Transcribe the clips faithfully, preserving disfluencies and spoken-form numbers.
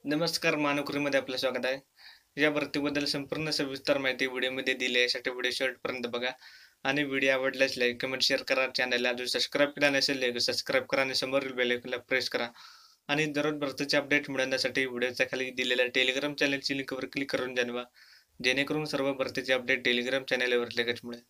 नमस्कार, महानोकरीमध्ये आपलं स्वागत आहे. या भरतीबद्दल संपूर्ण सविस्तर माहिती व्हिडिओमध्ये दिली आहे. यासाठी व्हिडिओ शेवटपर्यंत बघा आणि व्हिडिओ आवडल्यास लाईक, कमेंट, शेअर करा. चॅनलला अजून सबस्क्राईब केला नसेल तर सबस्क्राईब करा आणि समोरील बेल आयकॉनला प्रेस करा. आणि दररोज भरतीचे अपडेट मिळवण्यासाठी व्हिडिओच्या खाली दिलेल्या टेलिग्राम चॅनलची लिंकवर क्लिक करून जाणवा, जेणेकरून सर्व भरतीचे अपडेट टेलिग्राम चॅनलवर लगेच मिळेल.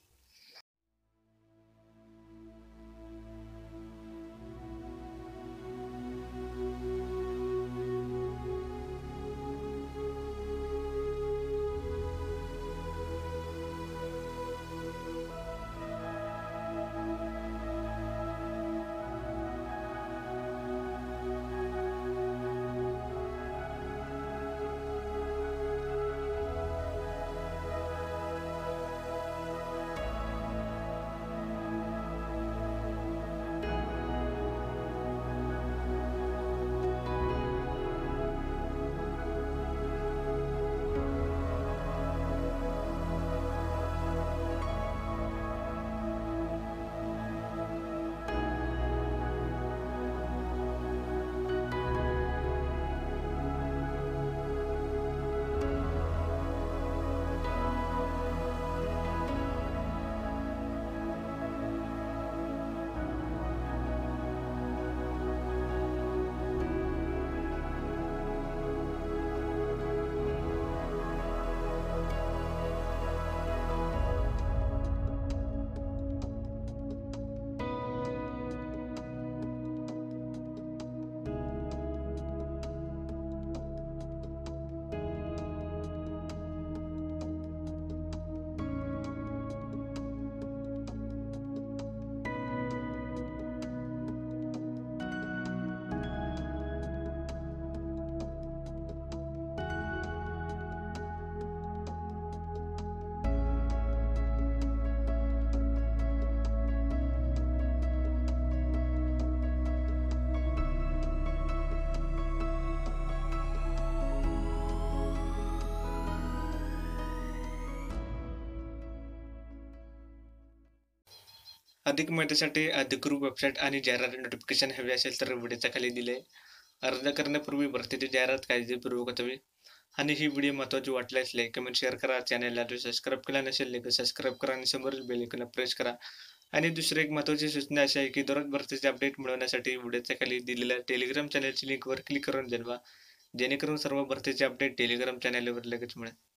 अधिक माहितीसाठी अधिकृत वेबसाईट आणि जाहिरात नोटिफिकेशन हवे असेल तर व्हिडिओच्या खाली दिले. अर्ज करण्यापूर्वी भरतीची जाहिरात काळजीपूर्वक वाचावी. आणि ही व्हिडिओ महत्त्वाची वाटल्यास लाईक, कमेंट, शेअर करा. चॅनलला जर सबस्क्राईब केला नसेल तर सबस्क्राईब करा आणि समोरील बेल आयकॉनला प्रेस करा. आणि दुसरी एक महत्त्वाची सूचना अशी आहे की दररोज भरतीचे अपडेट मिळवण्यासाठी व्हिडिओच्या खाली दिलेल्या टेलिग्राम चॅनलची लिंकवर क्लिक करून जाणवा, जेणेकरून सर्व भरतीचे अपडेट टेलिग्राम चॅनलवर लगेच मिळेल.